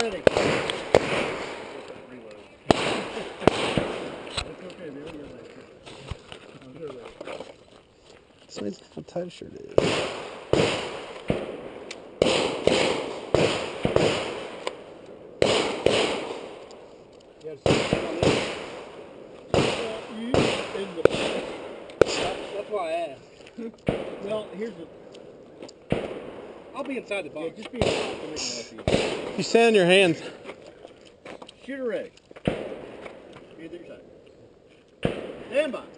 ready. So it's how tight shirt is. That's why I asked. Well, here's the. I'll be inside the box. Yeah, just be inside. You stand on your hands. Shooter ready. Either side. Stand by.